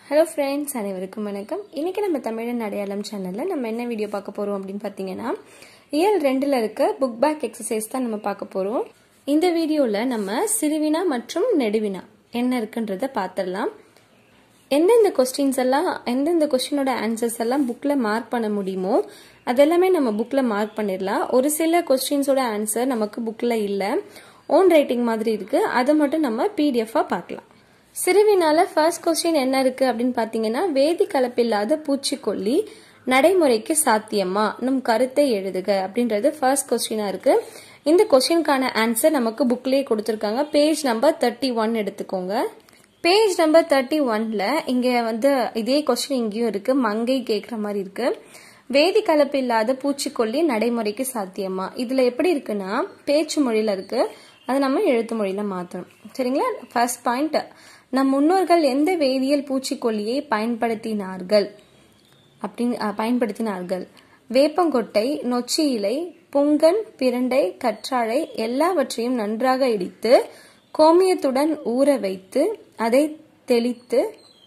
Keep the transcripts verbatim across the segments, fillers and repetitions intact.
Hello friends, அனைவருக்கும் வணக்கம். இன்னைக்கு நம்ம தமிழன் அடையாளம் சேனல்ல நம்ம என்ன வீடியோ பார்க்க போறோம் அப்படினு பாத்தீங்கன்னா இயல் ரெண்டுல இருக்க புக் பேக் எக்ஸர்சைஸ் தான் நம்ம பார்க்க போறோம். இந்த வீடியோல நம்ம சிறுவினா மற்றும் நெடுவினா என்ன இருக்குன்றத பாத்திரலாம். எந்தெந்த क्वेश्चंस எல்லாம் எந்தெந்த क्वेश्चनோட ஆன்சர்ஸ் எல்லாம் புக்ல மார்க் பண்ண முடியுமோ அதெல்லாம் நம்ம புக்ல மார்க் பண்ணிரலாம். ஒரு சில क्वेश्चंसோட ஆன்சர் நமக்கு புக்ல இல்ல. ஓன் ரைட்டிங் மாதிரி இருக்கு. அத மட்டும் நம்ம பிடிஎஃப்-ஆ பார்க்கலாம். சிறுவினால ஃபர்ஸ்ட் क्वेश्चन என்ன இருக்கு அப்படினு பாத்தீங்கன்னா வேதி கலப்பில்லாத பூச்சிக்கொல்லி நடைமுறைக்கு சாத்தியமா நம் கருத்தை எழுதுக அப்படின்றது ஃபர்ஸ்ட் क्वेश्चनா இருக்கு. இந்த क्वेश्चनக்கான ஆன்சர் நமக்கு புக்லயே கொடுத்திருக்காங்க. பேஜ் நம்பர் முப்பத்தி ஒன்று எடுத்துக்கோங்க. பேஜ் நம்பர் முப்பத்தி ஒன்றுல இங்க வந்து இதே क्वेश्चन இங்கேயும் இருக்கு. மங்கை கேக்குற மாதிரி இருக்கு. வேதி கலப்பில்லாத பூச்சிக்கொல்லி நடைமுறைக்கு சாத்தியமா இதுல எப்படி இருக்குன்னா பேச்சு மொழியில இருக்கு. அது நம்ம எழுத்து மொழியில மாத்தணும். சரிங்களா? ஃபர்ஸ்ட் பாயிண்ட் நம் முன்னோர்கள் எந்த வேதியியல் பூச்சிக்கொல்லியை பயன்படுத்தினார்கள் அப்படின் பயன்படுத்தினார்கள் வேப்பங்கொட்டை நொச்சி இலை புங்கன் பிரண்டை கற்றாழை எல்லாவற்றையும் நன்றாக இடித்து கோமியத்துடன் ஊற வைத்து அதை தெளித்து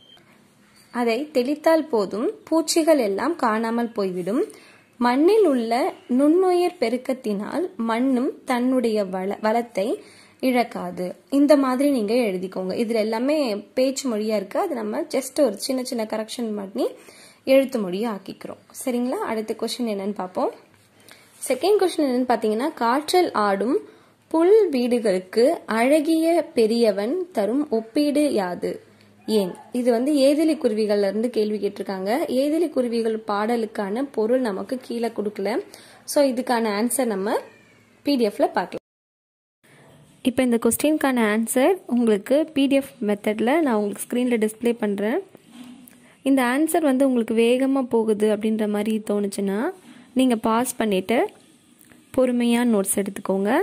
அதை தெளித்தால் போதும் பூச்சிகள் எல்லாம் காணாமல் போய்விடும். மண்ணில் உள்ள நுண்ணுயிர் பெருக்கத்தினால் மண்ணும் தன்னுடைய வள வளத்தை இழக்காது. இந்த மாதிரி நீங்க எழுதிக்கோங்க. இதுல எல்லாமே பேச்சு மொழியா இருக்கு. அது நம்ம ஜஸ்ட் ஒரு சின்ன சின்ன கரெக்ஷன் பண்ணி எழுத்து மொழியா ஆக்கிக்கிறோம். சரிங்களா? அடுத்த क्वेश्चन என்னன்னு பாப்போம். செகண்ட் क्वेश्चन என்னன்னு பாத்தீங்கன்னா காற்றல் ஆடும் புல் வீடுகளுக்கு அழகிய பெரியவன் தரும் ஒப்பீடு யாது ஏன்? இது வந்து ஏதிலி குருவிகள்ல இருந்து கேள்வி கேட்டிருக்காங்க. ஏதிலி குருவிகள் பாடலுக்கான பொருள் நமக்கு கீழே கொடுக்கல. சோ இதுக்கான ஆன்சர் நம்ம பிடிஎஃப்ல பார்க்கலாம். இப்போ இந்த क्वेश्चनக்கான ஆன்சர் உங்களுக்கு பிடிஎஃப் மெத்தட்ல நான் உங்களுக்கு ஸ்கிரீன்ல டிஸ்ப்ளே பண்றேன். இந்த ஆன்சர் வந்து உங்களுக்கு வேகமா போகுது அப்படின்ற மாதிரி தோணுச்சுன்னா நீங்க பாஸ் பண்ணிட்டு பொறுமையா நோட்ஸ் எடுத்துக்கோங்க.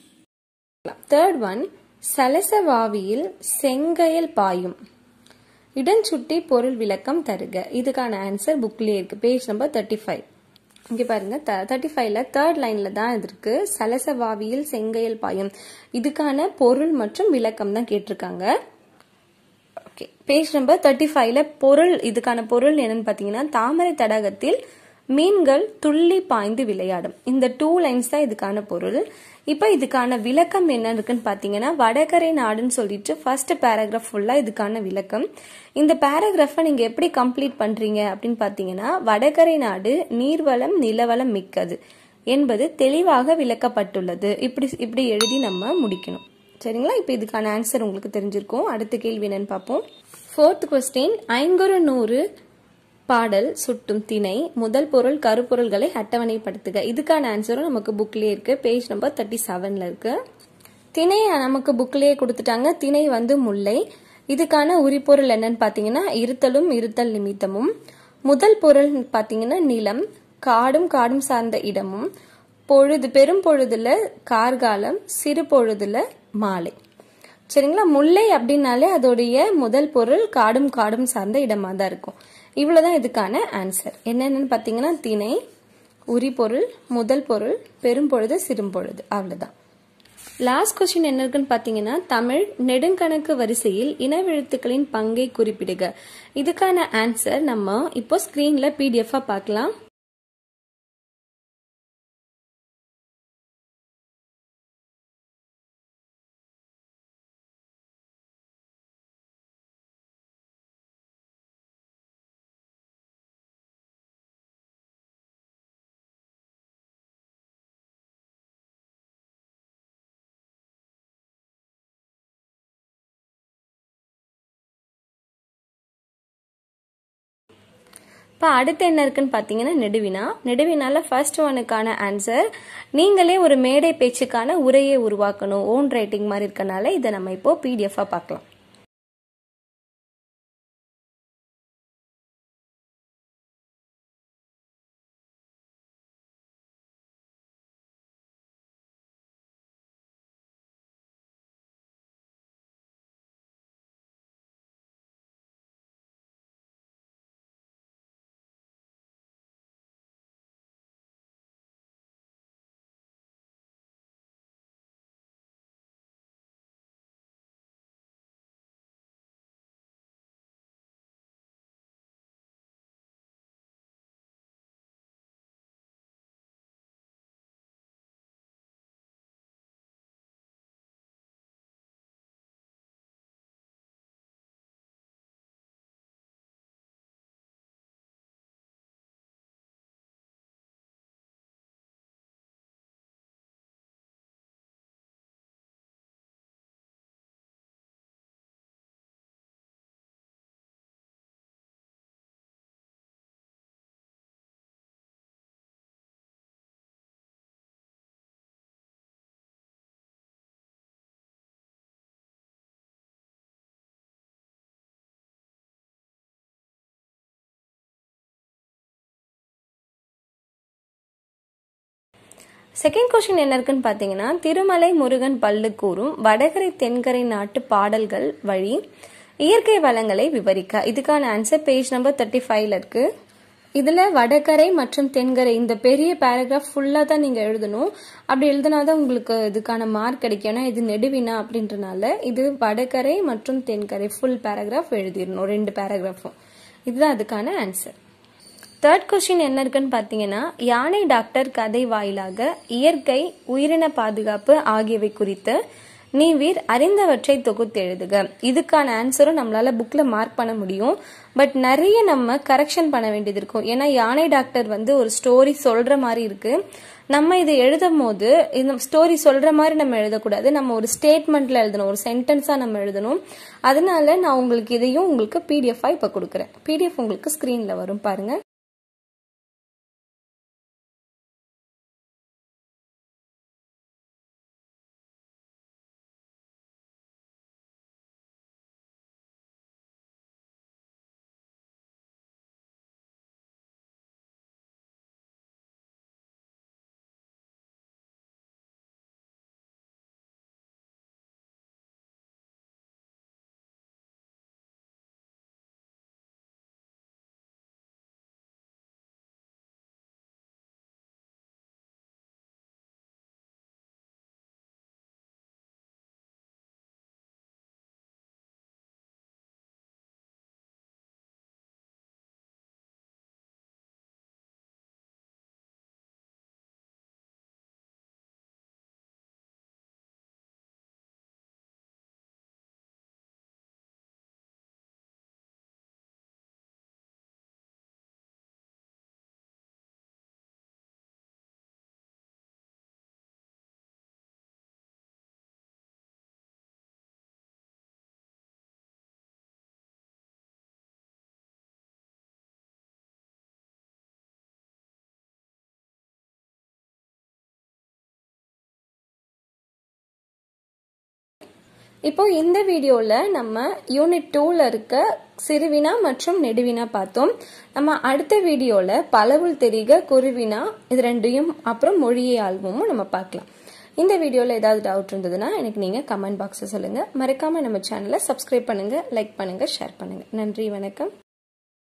தேர்ட் ஒன் சலசவாவியில் செங்கயல் பாயும் இடஞ்சுட்டி பொருள் விளக்கம் தருக. இதுக்கான ஆன்சர் புக்லயே இருக்கு. பேஜ் நம்பர் முப்பத்தி ஐந்து. இங்க பாருங்க முப்பத்தி ஐந்துல தேர்ட் லைன்ல தான் இது இருக்கு. சலசவாவியில் செங்கயல் பாயும் இதுக்கான பொருள் மற்றும் விளக்கம் தான் கேட்டிருக்காங்க. ஓகே, பேஜ் நம்பர் முப்பத்தி ஐந்துல பொருள் இதுக்கான பொருள் என்னன்னு பாத்தீங்கன்னா தாமரை தடாகத்தில் மீன்கள் துள்ளி பாய்ந்து விளையாடும். இந்த டூ லைன்ஸ் தான் இதுக்கான பொருள். இப்ப இதுக்கான விளக்கம் என்ன இருக்குன்னு பாத்தீங்கன்னா வடகரை நாடுன்னு சொல்லிட்டு ஃபர்ஸ்ட் பேராகிராஃப் ஃபுல்லா இதுக்கான விளக்கம். இந்த பேராகிராஃபை நீங்க எப்படி கம்ப்ளீட் பண்றீங்க அப்படின்னு பாத்தீங்கன்னா வடகரை நாடு நீர்வளம் நிலவளம் மிக்கது என்பது தெளிவாக விளக்கப்பட்டுள்ளது. இப்படி இப்படி எழுதி நம்ம முடிக்கணும். சரிங்களா? இப்ப இதுக்கான ஆன்சர் உங்களுக்கு தெரிஞ்சிருக்கும். அடுத்த கேள்வி என்னன்னு பார்ப்போம். ஃபோர்த் क्वेश्चन ஐங்குறு நூறு பாடல் சுட்டும் திணை முதல் பொருள் கருப்பொருள்களை அட்டவணைப்படுத்துக. இதுக்கான ஆன்சரும் நமக்கு புக்லயே இருக்கு. பேஜ் நம்பர் முப்பத்தி ஏழுல இருக்கு. திணை நமக்கு புக்லயே கொடுத்துட்டாங்க. திணை வந்து முல்லை. இதுக்கான உரிப்பொருள் என்னன்னு பாத்தீங்கன்னா இருத்தலும் இருத்தல் நிமித்தமும். முதல் பொருள் பாத்தீங்கன்னா நிலம் காடும் காடும் சார்ந்த இடமும் பொழுது பெரும் பொழுதுல கார்காலம் சிறு பொழுதுல மாலை. சரிங்களா? முல்லை அப்படின்னாலே அதோடைய முதல் பொருள் காடும் காடும் சார்ந்த இடமா தான் இருக்கும். இவ்வளவுதான் இதுக்கான ஆன்சர். என்னன்னு பாத்தீங்கன்னா திணை உரிபொருள் முதல் பொருள் பெரும்பொழுது சிறும்பொழுது அவ்வளவுதான். லாஸ்ட் क्वेश्चन என்ன இருக்குன்னு பாத்தீங்கன்னா தமிழ் நெடுங்கணக்கு வரிசையில் இனவெழுத்துக்களின் பங்கை குறிப்பிடுக. இதுக்கான ஆன்சர் நம்ம இப்போ ஸ்கிரீன்ல பிடிஎஃப்-ஆ பார்க்கலாம். இப்போ அடுத்து என்ன இருக்குன்னு பாத்தீங்கன்னா நெடுவினா. நெடுவினால ஃபர்ஸ்ட் ஒனுக்கான ஆன்சர் நீங்களே ஒரு மேடை பேச்சுக்கான உரையை உருவாக்கணும். ஓன் ரைட்டிங் மாதிரி இருக்கனால இதை நம்ம இப்போ பிடிஎஃப்-ஆ பார்க்கலாம். செகண்ட் கொஸ்டின் என்ன இருக்குன்னு பாத்தீங்கன்னா, திருமலை முருகன் பல்லு கூறும் வடகரை தென்கரை நாட்டு பாடல்கள் வழி இயற்கை வளங்களை விவரிக்க. இதுக்கான ஆன்சர் பேஜ் நம்பர் தேர்ட்டி ஃபைவ்ல இருக்கு. இதுல வடகரை மற்றும் தென்கரை இந்த பெரிய பேராகிராஃப் ஃபுல்லா தான் நீங்க எழுதணும். அப்படி எழுதினாதான் உங்களுக்கு இதுக்கான மார்க் கிடைக்கும். ஏன்னா இது நெடுவினா அப்படின்றனால இது வடகரை மற்றும் தென்கரை ஃபுல் பேராகிராஃப் எழுதிடணும், ரெண்டு பேராகிராஃபும். இதுதான் அதுக்கான ஆன்சர். தேர்ட் கொஸ்டின் என்ன இருக்குன்னு பாத்தீங்கன்னா, யானை டாக்டர் கதை வாயிலாக இயற்கை, உயிரின பாதுகாப்பு ஆகியவை குறித்து நீவீர் அறிந்தவற்றை தொகுத்து எழுதுக. இதுக்கான ஆன்சரும் நம்மளால புக்ல மார்க் பண்ண முடியும். பட் நிறைய நம்ம கரெக்ஷன் பண்ண வேண்டியது இருக்கும். ஏன்னா யானை டாக்டர் வந்து ஒரு ஸ்டோரி சொல்ற மாதிரி இருக்கு. நம்ம இதை எழுதும் போது இந்த ஸ்டோரி சொல்ற மாதிரி நம்ம எழுதக்கூடாது. நம்ம ஒரு ஸ்டேட்மெண்ட்ல எழுதணும், ஒரு சென்டென்ஸா நம்ம எழுதணும். அதனால நான் உங்களுக்கு இதையும் உங்களுக்கு பிடிஎஃப் இப்ப கொடுக்குறேன். பிடிஎஃப் உங்களுக்கு ஸ்கிரீன்ல வரும் பாருங்க. இப்போ இந்த வீடியோல நம்ம யூனிட் டூல இருக்க சிறுவினா மற்றும் நெடுவினா பார்த்தோம். நம்ம அடுத்த வீடியோல பலவுள் தெரிக, குருவினா இது ரெண்டையும் அப்புறம் மொழியை ஆழ்வும் நம்ம பார்க்கலாம். இந்த வீடியோல ஏதாவது டவுட் இருந்ததுன்னா எனக்கு நீங்க கமெண்ட் பாக்ஸ்ல சொல்லுங்க. மறக்காம நம்ம சேனலை சப்ஸ்கிரைப் பண்ணுங்க, லைக் பண்ணுங்க, ஷேர் பண்ணுங்க. நன்றி, வணக்கம்.